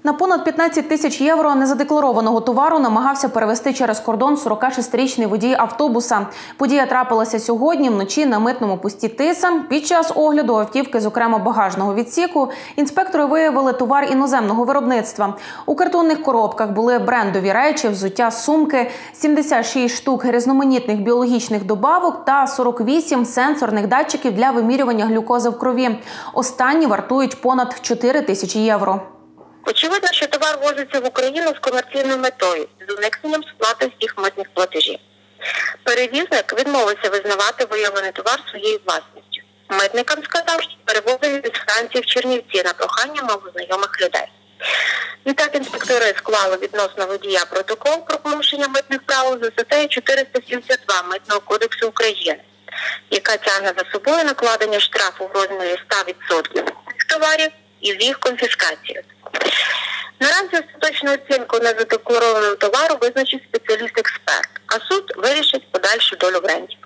На понад 15 тисяч євро незадекларованого товару намагався перевезти через кордон 46-річний водій автобуса. Подія трапилася сьогодні вночі на митному пості Тиса. Під час огляду автівки, зокрема багажного відсіку, інспектори виявили товар іноземного виробництва. У картонних коробках були брендові речі, взуття, сумки, 76 штук різноманітних біологічних добавок та 48 сенсорних датчиків для вимірювання глюкози в крові. Останні вартують понад 4 тисячі євро. Очевидно, що товар возиться в Україну з комерційною метою, з уникненням сплати всіх митних платежів. Перевізник відмовився визнавати виявлений товар своєю власністю. Митникам сказав, що перевозив із Франції в Чернівці на прохання малознайомих людей. Відтак інспектори склали відносно водія протокол про порушення митних правил за статтею 472 Митного кодексу України, яка тягне за собою накладення штрафу в розмірі 100% товарів і їх конфіскацію. Наразі остаточну оцінку незадекларованого товару визначить спеціаліст-експерт, а суд вирішить подальшу долю брендів.